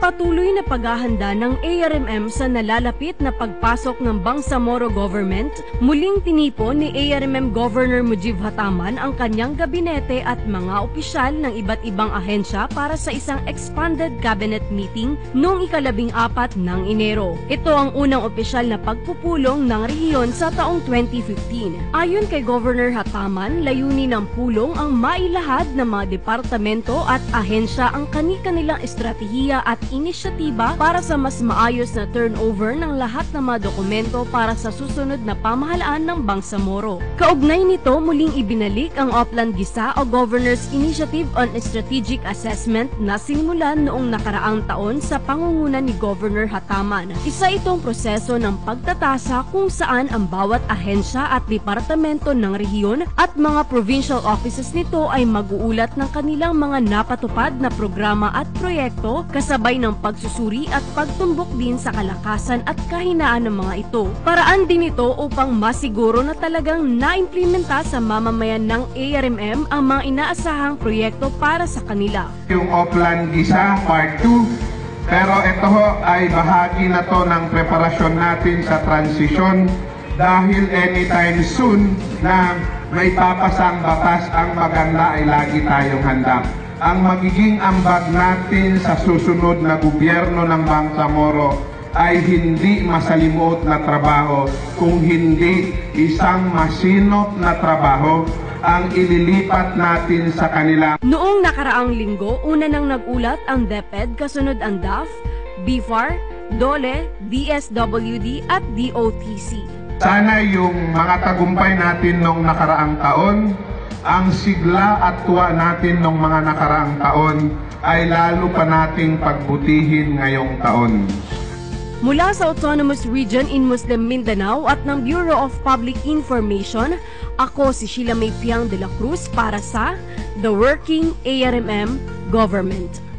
patuloy na paghahanda ng ARMM sa nalalapit na pagpasok ng Bangsamoro Government, muling tinipon ni ARMM Governor Mujib Hataman ang kanyang gabinete at mga opisyal ng iba't ibang ahensya para sa isang expanded cabinet meeting noong ika-14 ng Enero. Ito ang unang opisyal na pagpupulong ng rehiyon sa taong 2015. Ayon kay Governor Hataman, layunin ng pulong ang mailahad ng mga departamento at ahensya ang kani-kanilang estratehiya at inisyatiba para sa mas maayos na turnover ng lahat ng mga dokumento para sa susunod na pamahalaan ng Bangsamoro. Kaugnay nito, muling ibinalik ang Oplan Gisa o Governor's Initiative on Strategic Assessment na sinimulan noong nakaraang taon sa pangunguna ni Governor Hataman. Isa itong proseso ng pagtatasa kung saan ang bawat ahensya at departamento ng rehiyon at mga provincial offices nito ay mag-uulat ng kanilang mga napatupad na programa at proyekto kasabay ng pagsusuri at pagtumbok din sa kalakasan at kahinaan ng mga ito. Paraan din ito upang masiguro na talagang naimplementa sa mamamayan ng ARMM ang mga inaasahang proyekto para sa kanila. Yung Oplan Gisa Part 2, pero ito ay bahagi na to ng preparasyon natin sa transisyon dahil anytime soon na may papasang batas, ang maganda ay lagi tayong handa. Ang magiging ambag natin sa susunod na gobyerno ng Bangsamoro ay hindi masalimuot na trabaho, kung hindi isang masinop na trabaho ang ililipat natin sa kanila. Noong nakaraang linggo, una nang nagulat ang DepEd, kasunod ang DAF, BFAR, DOLE, DSWD at DOTC. Sana yung mga tagumpay natin noong nakaraang taon, ang sigla at tuwa natin noong mga nakaraang taon ay lalo pa nating pagbutihin ngayong taon. Mula sa Autonomous Region in Muslim Mindanao at ng Bureau of Public Information, ako si Sheila May Piang de la Cruz para sa The Working ARMM Government.